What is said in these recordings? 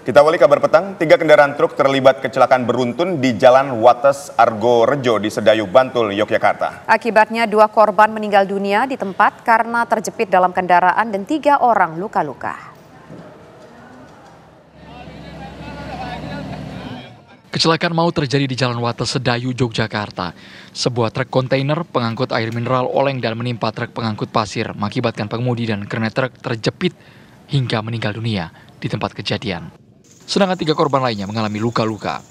Kita awali kabar petang, 3 kendaraan truk terlibat kecelakaan beruntun di Jalan Wates Argo Rejo di Sedayu, Bantul, Yogyakarta. Akibatnya 2 korban meninggal dunia di tempat karena terjepit dalam kendaraan dan 3 orang luka-luka. Kecelakaan maut terjadi di Jalan Wates Sedayu, Yogyakarta. Sebuah truk kontainer pengangkut air mineral oleng dan menimpa truk pengangkut pasir, mengakibatkan pengemudi dan kernet truk terjepit hingga meninggal dunia di tempat kejadian. Sedangkan 3 korban lainnya mengalami luka-luka.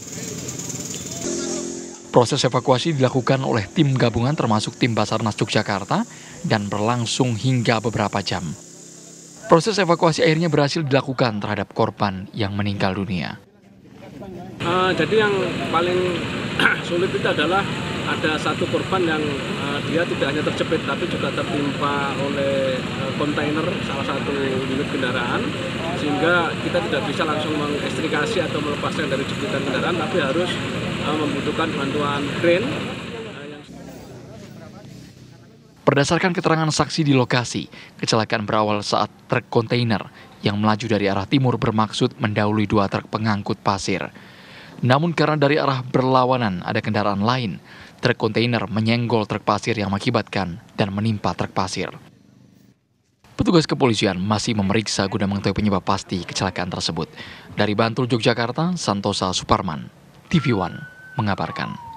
Proses evakuasi dilakukan oleh tim gabungan termasuk tim Basarnas Yogyakarta dan berlangsung hingga beberapa jam. Proses evakuasi akhirnya berhasil dilakukan terhadap korban yang meninggal dunia. Jadi yang paling sulit itu adalah ada satu korban yang dia tidak hanya terjepit tapi juga tertimpa oleh kontainer salah satu unit kendaraan, sehingga kita tidak bisa langsung mengekstrikasi atau melepaskan dari jepitan kendaraan, tapi harus membutuhkan bantuan crane. Berdasarkan keterangan saksi di lokasi, kecelakaan berawal saat truk kontainer yang melaju dari arah timur bermaksud mendahului 2 truk pengangkut pasir. Namun karena dari arah berlawanan ada kendaraan lain, truk kontainer menyenggol truk pasir yang mengakibatkan dan menimpa truk pasir. Petugas kepolisian masih memeriksa guna mengetahui penyebab pasti kecelakaan tersebut. Dari Bantul, Yogyakarta, Santosa Suparman, TV One mengabarkan.